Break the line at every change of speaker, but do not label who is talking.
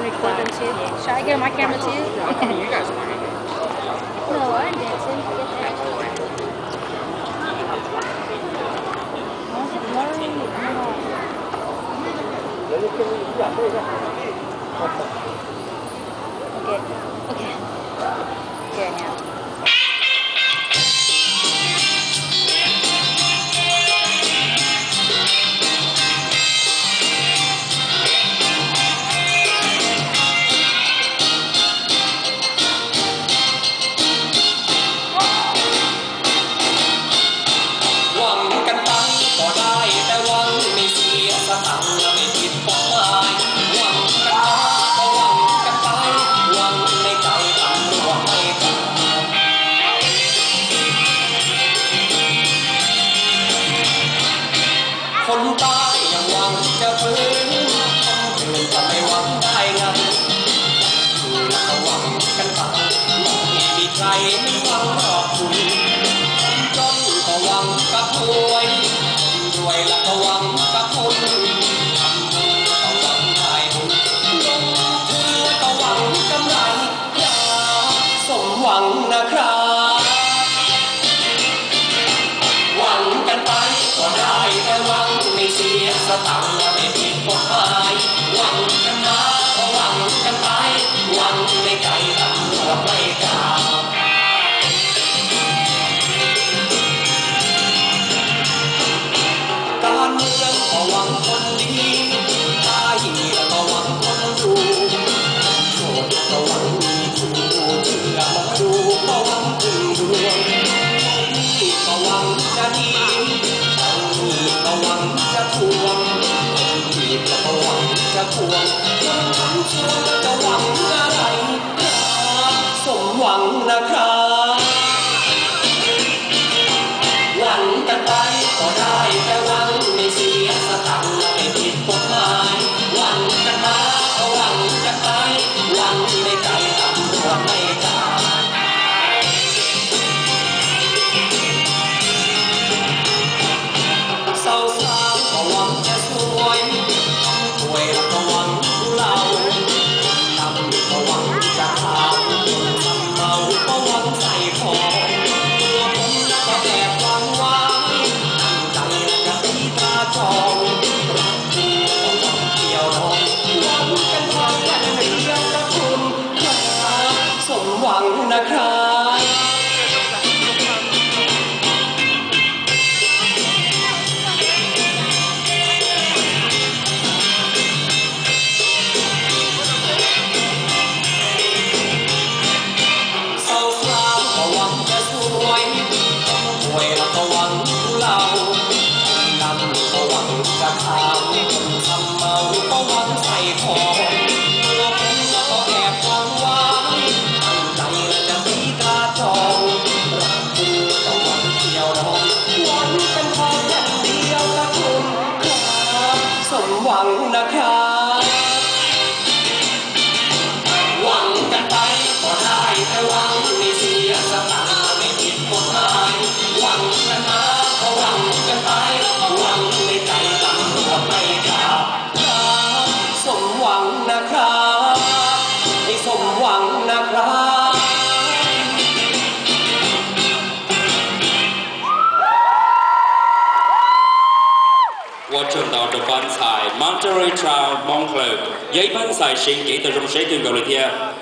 record them too. Should I get on my camera too?
You guys are fine.
No, I'm dancing. Okay. Here now.
คนตายยังหวังจะฟื้นคนอื่นจะไม่หวังได้ไงคือเราหวังกันไปไม่มีใครไม่หวังหรอกคุณคนจนก็หวังกับรวยคนรวยแล้วก็หวังกับคนทำบุญก็หวังได้บุญลงทุนก็หวังกำไรอย่าสมหวังนะครับหวังกันไปก็ได้แต่หวังไม่เสียสตังค์ไม่ผิดกฎหมายหวังกันมาก็หวังกันไปหวังในใจตำรวจไม่กล้าการเมืองก็หวังคนดีตายแล้วก็หวังคนดูโชคก็หวังมีคู่เชื่อมาดูก็หวังพึ่งดวงนี่ก็หวังจะดีก็หวังจะทวงผิดก็หวังจะทวงคนทำชั่วจะหวังอะไรสมหวังนะครับหวังกันไปก็ได้แต่หวังไม่เสียสตังค์ไม่ผิดกฎหมายหวังกันมาก็หวังกันไปหวังในใจตำรวจไม่กล้าเศร้าสาวก็หวังจะสวยป่วยแล้วก็หวังเหล้าดำก็หวังจะขาวเมาก็หวังใส่ของตัวผมแล้วก็แอบหวังไว้ตั้งใจแล้วจะตีตาจองรักคุณก็หวังเกี่ยวดองหวังกันพอแค่เดียวกับคุณครับสมหวังนะครับป่วยแล้วก็หวังเหล้าดำก็หวังจะขาวทำเมาก็หวังใส่ของตัวผมแล้วก็แอบหวังไว้ตั้งใจแล้วจะตีตาจองรักคุณก็หวังเกี่ยวดองหวังเป็นพออย่างเดียวกับคุณครับสมหวังนะครับหวังกันไปก็ได้แต่หวังไม่เสียสตังค์ไม่ผิดกฎหมายหวังกันมาก็หวังกันไปหวังในใจตำรวจไม่กล้าสมหวังนะครับให้สมหวังนะครับ
我正到这饭菜 Monterey Town Hmong Club，一班菜先给的中谁更高了天。